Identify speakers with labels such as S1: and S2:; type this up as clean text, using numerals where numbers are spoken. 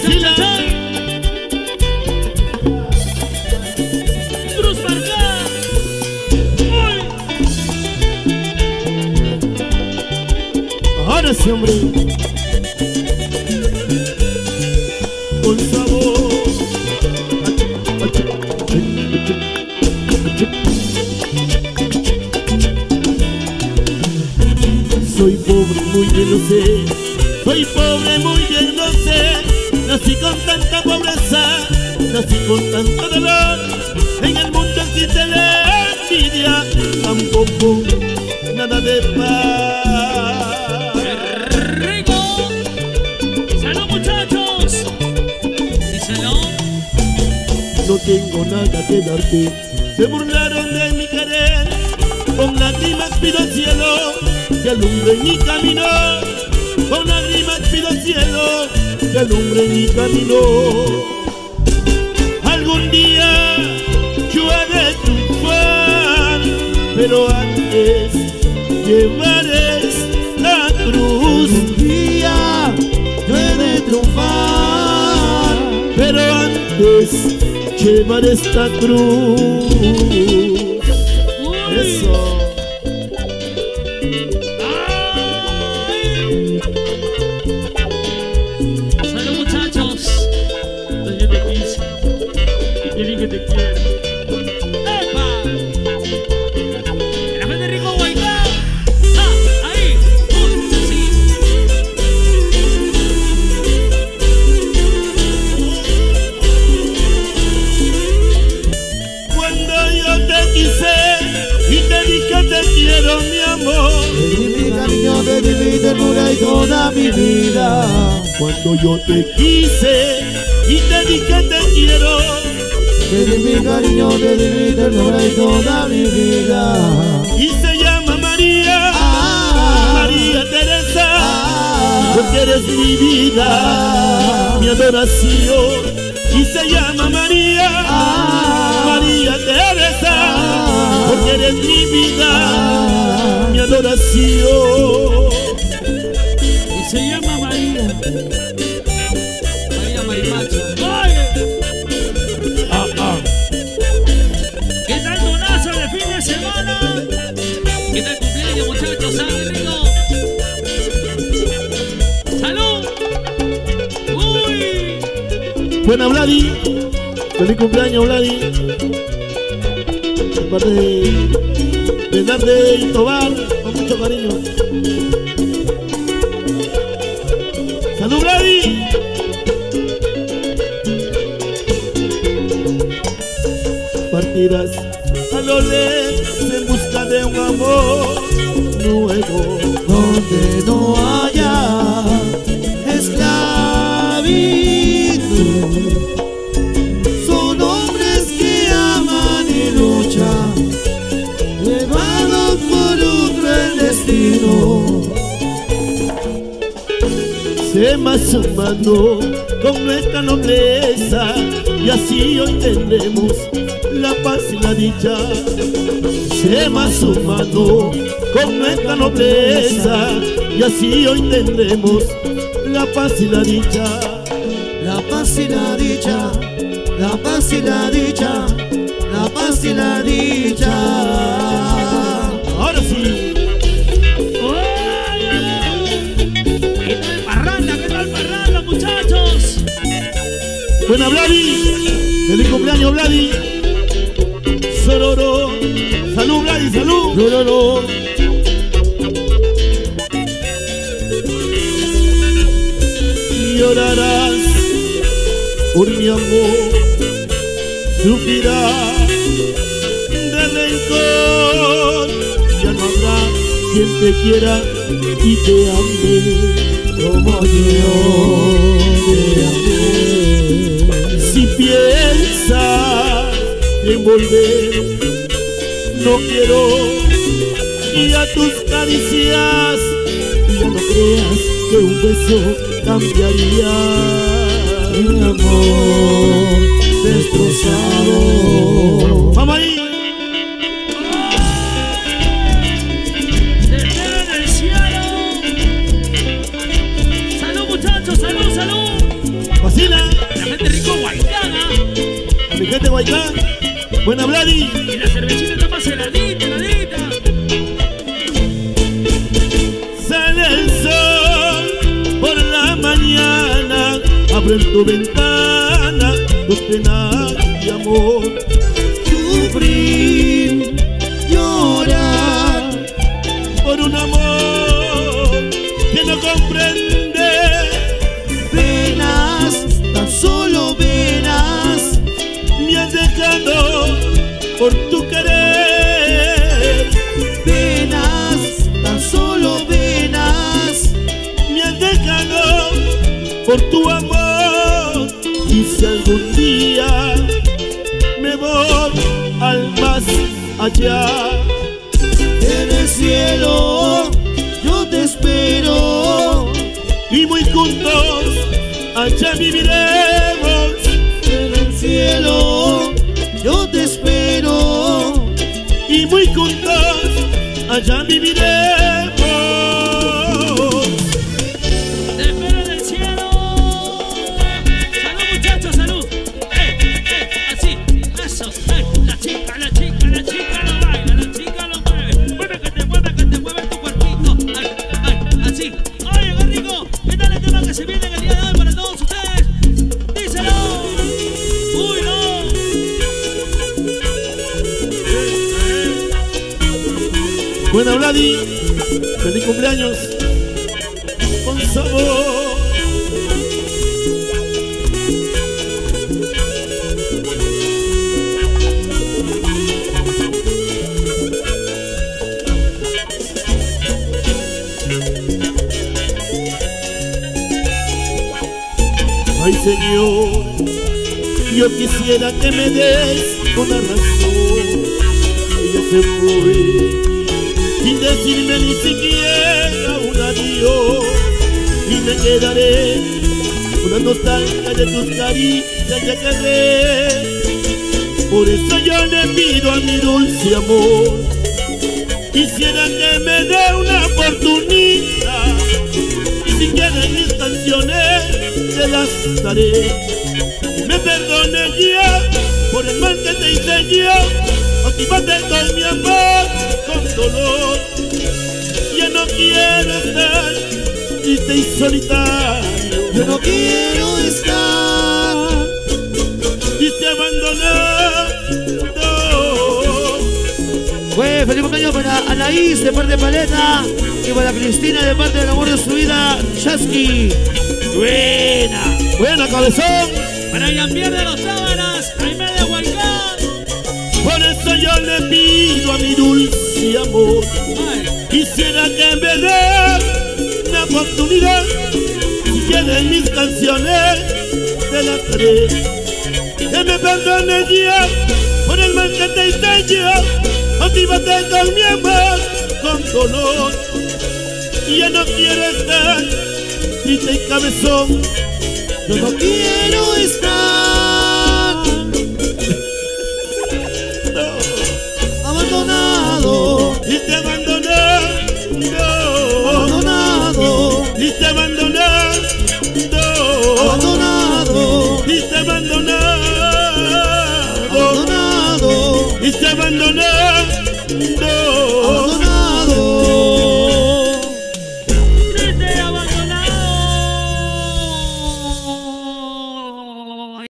S1: Vacila. Cruz marcada. Ahora sí, hombre. Con sabor. Soy pobre, muy bien lo sé. Soy pobre, muy bien lo sé. Nací con tanta pobreza, nací con tanto dolor. En el mundo existe la envidia, tampoco nada de paz.
S2: ¡Qué rico! ¡Salud, muchachos! Díselo.
S1: No tengo nada que darte, se burlaron de mi querer. Con lágrimas pido al cielo que alumbre mi camino. Con lágrimas pido al cielo que alumbre mi camino. Algún día yo he de triunfar, pero antes llevaré la cruz.
S3: Un día yo he de triunfar,
S1: Pero antes llevaré esta cruz. Eso.
S2: ¡Salud, muchachos! Entonces yo te quise y te dije que te quiero. ¡Epa! ¡La gente rico Guaitá! ¡Ah! ¡Ahí! ¡Sí!
S1: Cuando yo te quise y te dije te quiero, mi amor.
S3: te di mi cariño, te di mi ternura y toda mi vida.
S1: Cuando yo te quise y te dije te quiero.
S3: Te di mi cariño, te di mi ternura y toda mi vida.
S1: Y se llama María, María Teresa, porque eres mi vida, mi adoración. Y se llama María, María Teresa, porque eres mi vida, mi adoración.
S2: Y se llama María. María Marimacho. ¡Oye! ¿Qué tal donazo de fin de semana? ¿Qué tal cumpleaños, muchachos? ¿Saben rico? ¡Salud! ¡Uy!
S1: Buena, Vladi. Feliz cumpleaños, Vladi. De parte de Narde y Tobar, con mucho cariño. ¡Salud, Vladi! Partirás a lo lejos en busca de un amor nuevo,
S3: Donde no haya esclavitud. Son hombres que aman y luchan, llevados por un cruel destino.
S1: sé más humano con nuestra nobleza, y así hoy tendremos la paz y la dicha. Sé más humano con nuestra nobleza, y así hoy tendremos la paz y la dicha.
S3: La paz y la dicha, la paz y la dicha, la paz y la dicha.
S1: Ahora sí.
S2: ¿Qué tal parranda, muchachos?
S1: Buena, Vladi. Feliz cumpleaños, Vladi. Sororo. Salud, Vladi, salud. Sororo. Llorarás por mi amor, sufrirás de rencor. Ya no habrá quien te quiera y te ame
S3: Como yo te amé.
S1: Si piensas en volver, no quiero y a tus caricias. Ya no creas que un beso cambiaría
S3: Mi amor destrozado.
S1: Vamos ahí.
S2: ¡Se espera en el cielo! ¡Salud, muchachos! ¡Salud, salud!
S1: Vacila. Huaycán. Buena Vladi.
S2: Y la cervecita está más heladita, heladita.
S1: Sale el sol por la mañana, abre en tu ventana tus penas de amor.
S3: Sufrir, llorar
S1: Por un amor que no comprende.
S3: penas, tan solo penas,
S1: Me has dejado por tu querer.
S3: penas, tan solo penas,
S1: Me has dejado por tu amor. Y si algún día me voy al más allá,
S3: en el cielo yo te espero,
S1: y muy juntos allá viviremos.
S3: en el cielo yo te espero,
S1: Y muy juntos allá viviremos.
S2: Te espero en el cielo. Salud, muchachos, salud. Así, eso. La chica lo baila, la chica lo mueve. Mueve que te mueve tu cuerpito. Así. Oye, qué rico. ¿Qué tal el tema que se viene en el día de hoy para todos ustedes? Díselo. Uy, no.
S1: Buena Vladi, feliz cumpleaños con sabor. Ay Señor, yo quisiera que me des una razón. Ella se fue sin decirme ni siquiera un adiós, y me quedaré con la nostalgia de tus caricias ya quedé. Por eso yo le pido a mi dulce amor, quisiera que me dé una oportunidad, y si quieren mis canciones te las daré. Me perdone ya por el mal que te hice yo, actívate con mi amor, con dolor. Ya no quiero estar triste y solitario,
S3: yo no quiero estar
S1: y te abandonado.
S3: Pues feliz cumpleaños para Anaís de parte de Paleta y para Cristina de parte del amor de su vida, Chasqui.
S1: Buena cabezón.
S2: Para Jean-Pierre de los Sábanas, Jaime de Huaycán.
S1: Por eso yo le pido a mi dulce amor, quisiera que me dé una oportunidad, si quieren mis canciones te las daré. Que me perdone ya por el mal que te hice yo, actívate con mi amor, con dolor. Y ya no quiero estar triste y cabezón,
S3: Yo no quiero estar